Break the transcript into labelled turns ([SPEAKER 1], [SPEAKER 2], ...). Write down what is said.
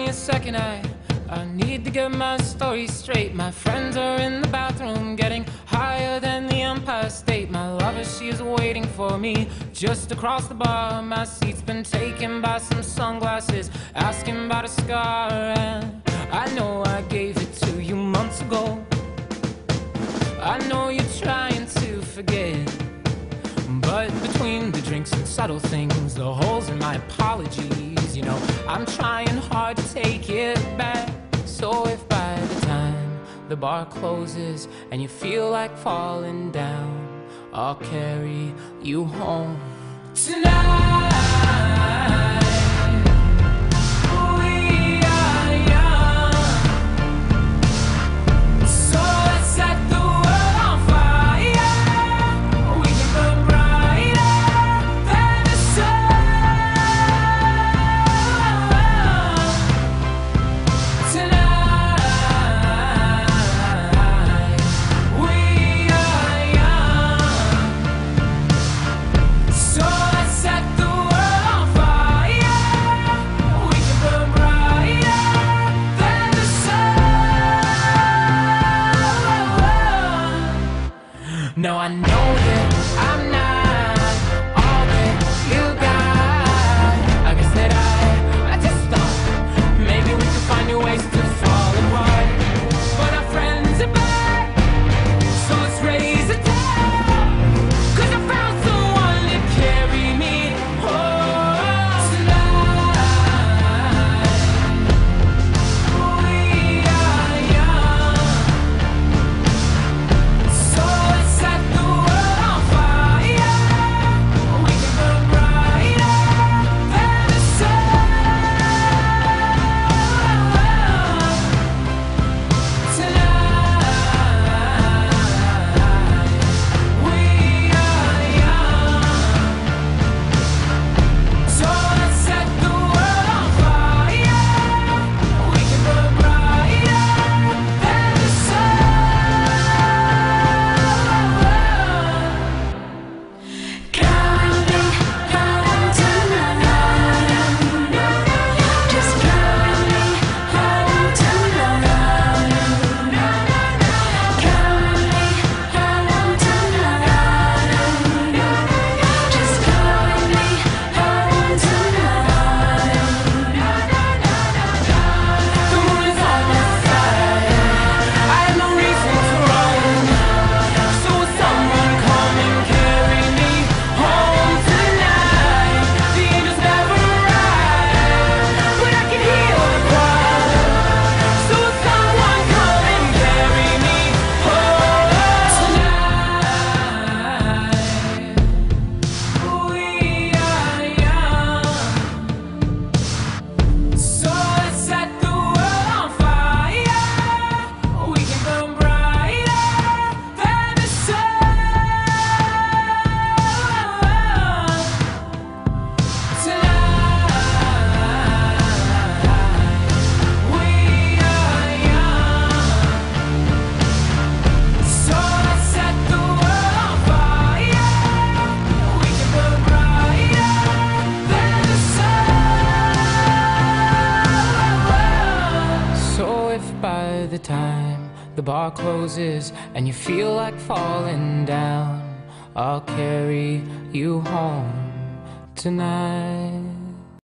[SPEAKER 1] a second, I need to get my story straight. My friends are in the bathroom getting higher than the Empire State. My lover, she is waiting for me just across the bar. My seat's been taken by some sunglasses asking about a scar. And I know I gave it to you months ago. I know you're trying to forget, but between the drinks and subtle things, the holes in my apologies, you know, I'm trying hard to take it back. So if by the time the bar closes and you feel like falling down, I'll carry you home tonight. No, I know that I'm not all that you got. I guess that I just thought maybe we could find new ways to fall apart. But our friends are back, so let's raise a toast, 'cause I found someone to carry me home tonight. We are young, so let's set the world on fire. We can burn brighter than the sun tonight. We are young, so let's set the world on fire. We can burn brighter than the sun. The moon is on my side. I have no reason to run. So will someone come and carry me home tonight? The angels never arrive, but I can hear the choir. So will someone come and carry me home tonight? We are young, so let's set the world on fire. We can burn brighter than the sun tonight. We are young, so let's set the world on fire. We can burn brighter than the sun. So if by the time the bar closes and you feel like falling down, I'll carry you home tonight.